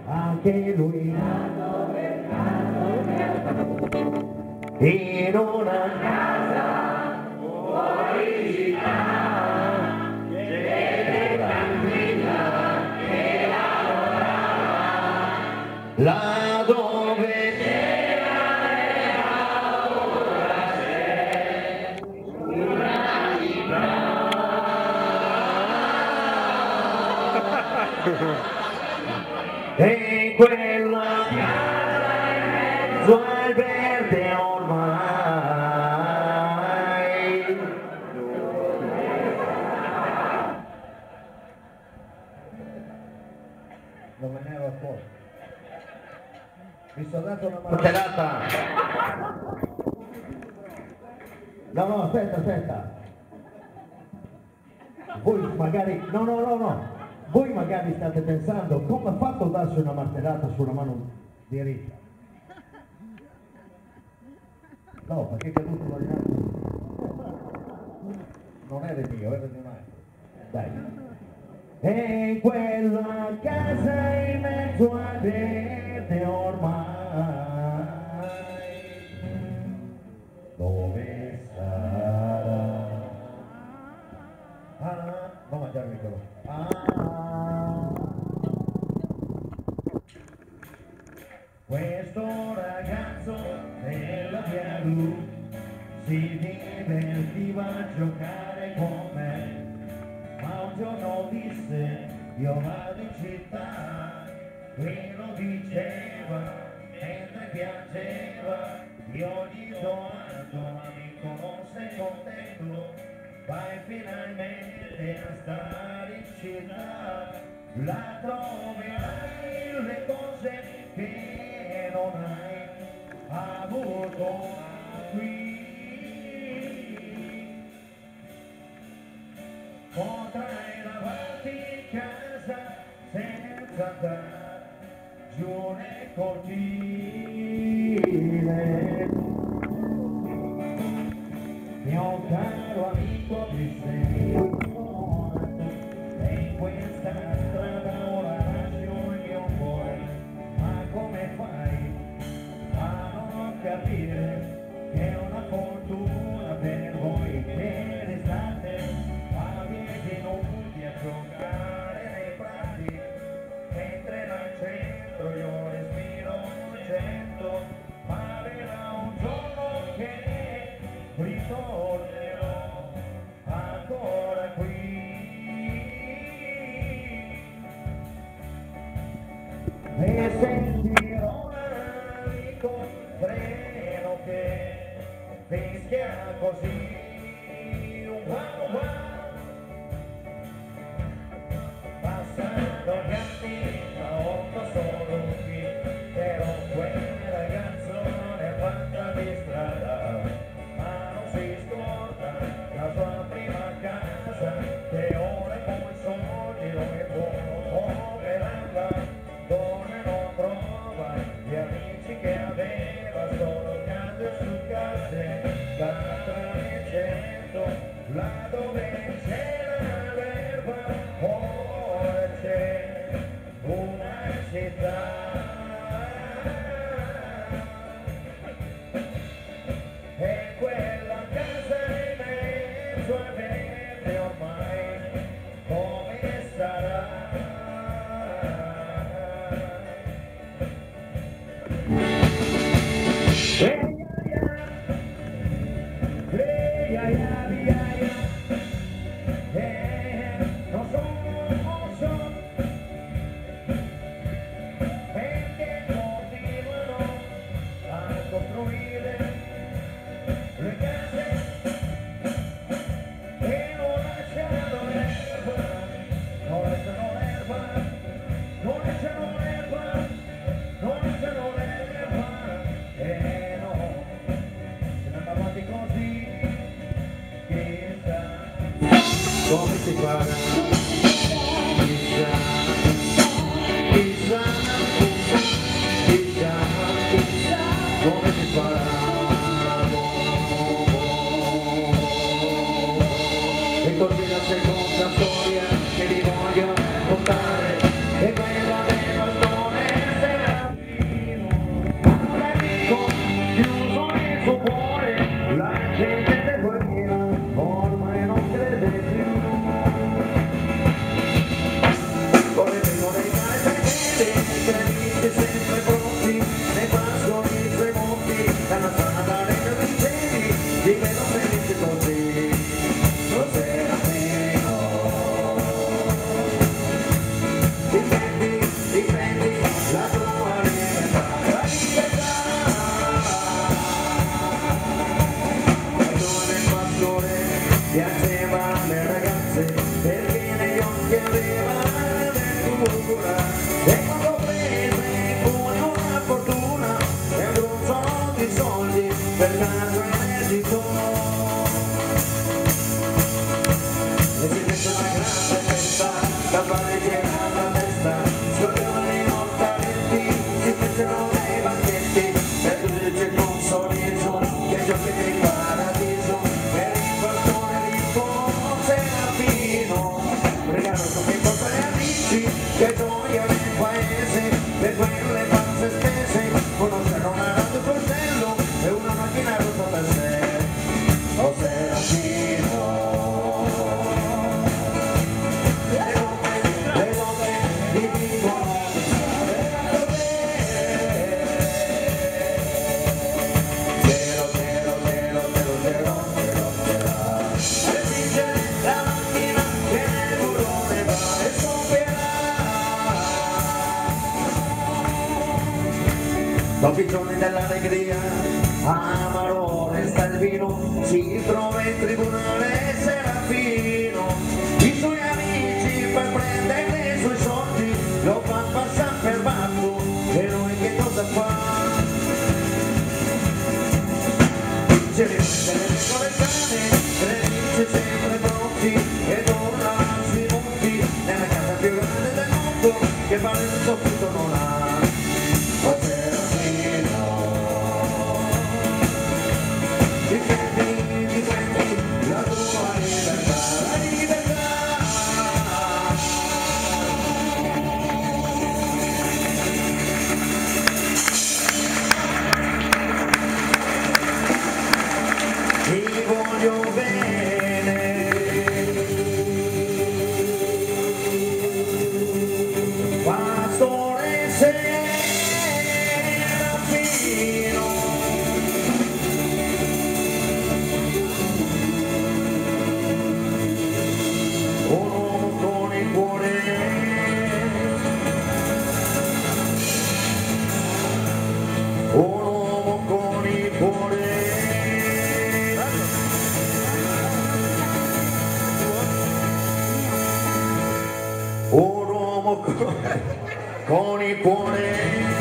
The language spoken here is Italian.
anche lui in una casa là dove c'era una e in quella piazza in mezzo al verde ormai non me ne ero accorto. Mi sono dato una martellata. No, aspetta. Voi magari, no. Voi magari state pensando come ha fatto a darsi una martellata sulla mano diritta. No, perché è caduto dagli altri. Non era il mio, era di un altro. Dai. E in quella casa in mezzo a verde ormai, dove sarà? Ah, non mangiare il microfono. Questo ragazzo della Piaru si divertiva a giocare con me, ma un giorno disse io vado in città, lui lo diceva mentre piangeva, io gli do atto, amico non sei contento, vai finalmente a stare in città, là dove hai le cose che non hai avuto qui. Potrai lavarti in casa senza andare giù nel cortile. Mio caro amico disse e in questa strada ora lascio il mio cuore, ma come fai a non capire che è una fortuna per voi che restate a piedi nudi a giocare nei prati, mentre nel centro io respiro un cento, ma verrà un giorno che ritornerò ancora qui e sentirò un amico treno che fischia così wow wow. Passando gli anni da 8 sono qui, però quel ragazzo non è fatta di strada, ma non si scorda la sua prima casa, che ora con i soldi non è buono poverarla, dove non trova gli amici che aveva, solo case su case, da 300, là dove c'era l'erba, ora c'è una città. E quella casa in mezzo a verde ormai, come sarà? Non so, perché continuano a costruire le case e non lasciano l'erba, non lasciano l'erba, non lasciano l'erba, non lasciano l'erba, e no, se ne va avanti così, chissà come si farà, chissà, chissà, chissà, chissà come si farà. E così la seconda storia che vi voglio contare è quella del bastone storia del paese, per quelle pazze spese, conoscere una radio coltello e una macchina rotta per sé. O Serafino, le donne mi dicono che sarebbe zero, zero, zero, zero, zero, zero, zero. E vince la macchina che nel burrone va e scoppierà. Dopo i giorni dell'allegria, amaro resta il vino, si trova in tribunale Serafino. I suoi amici per prendere i suoi soldi lo fa passare per matto, e lui che cosa fa? Si rimette le piccole cane, credici sempre pronti, e torna sui monti, nella casa più grande del mondo, che vale il soffitto non ha. O Serafino, difendi la tua libertà, la libertà. Ti voglio bene, pastore Serafino. Un uomo con il cuore, un uomo con il cuore. Un uomo con il cuore